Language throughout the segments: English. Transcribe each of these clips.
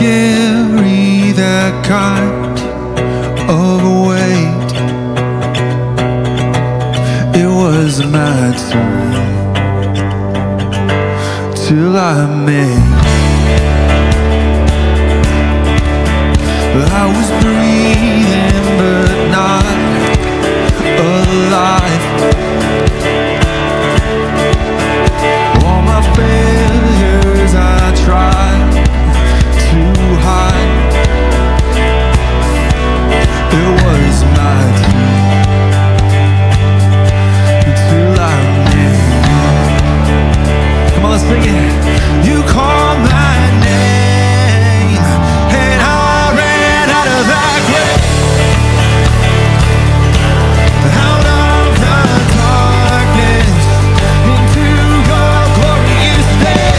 carry that kind of weight. It was my turn till I made. I was breathing but not alive. All my failures I tried to hide. It was my turn until I met you. Come on, let's sing it. You called my name and I ran out of that grave. Out of the darkness into your glorious day.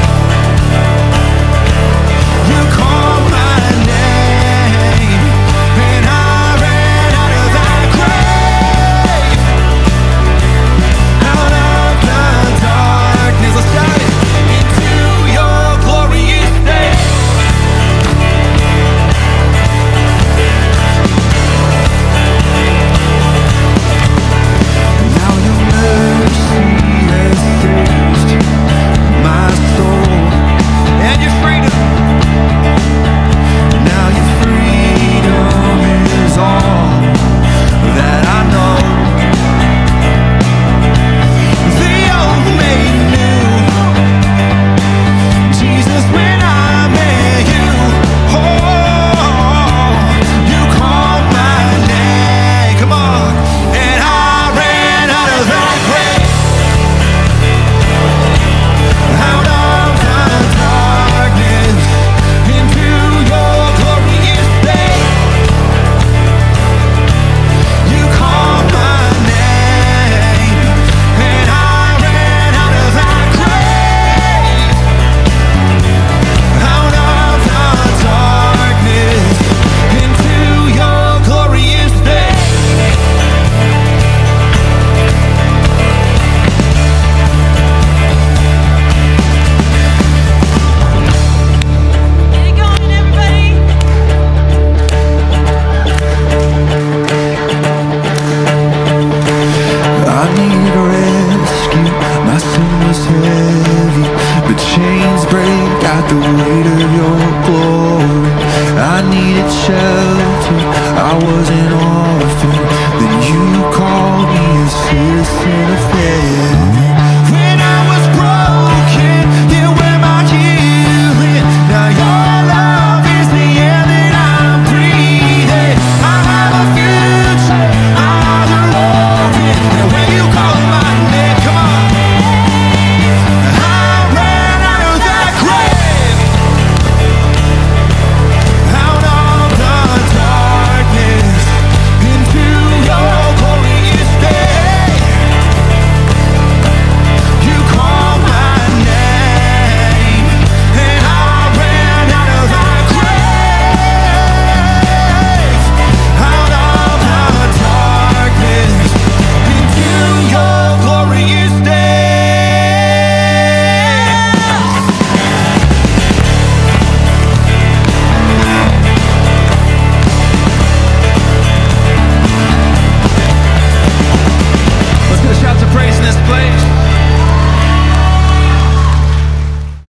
You called my name and I ran out of that grave. Out of the darkness, let's shout it, into your glorious day. Now your mercy has saved my soul and your freedom. Now your freedom is all that I know. The old made new, Jesus, when I met you. Oh, you called my name, come on, and I ran out of that grave. Out of the darkness into your glorious day. You called my name and I ran out of that grave. Out of the darkness into your glorious day. Get it going, everybody. I need rescue, my sin was heavy, but chains break at the weight of your glory. I needed shelter, I was an orphan, then you called me a citizen of heaven.